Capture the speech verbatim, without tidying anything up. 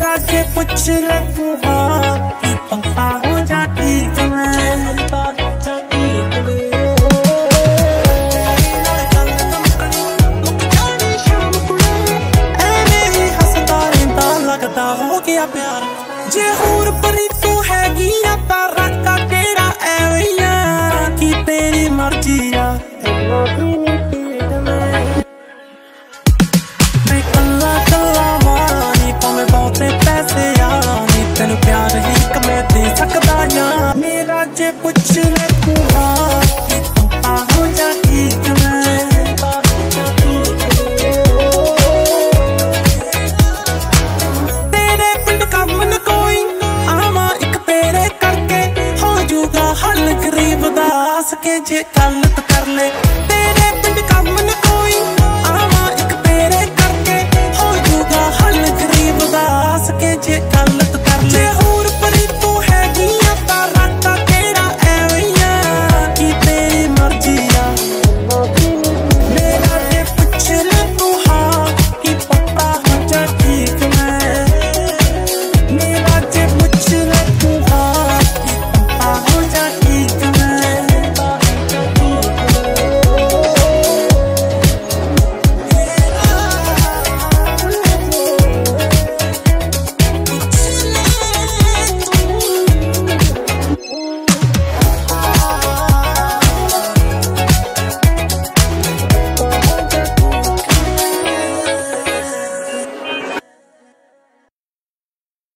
मेरा जे पूछ ले तू हाँ कि पक्का हो जा ठीक मैं लगता हो गया प्यार जे होर परी तू हैगी आ तारा का तेरा एविया कि तेरी मर्जी आ मैं कल्ला कल्ला मानी भावें बहुते पैसे आनी तेनू प्यार ही एक मैं दे सकदा या मेरा जे पुछ ले तू हाँ कि पक्का हो जा ठीक मैं हल गरीब दास के जे गल कर ले।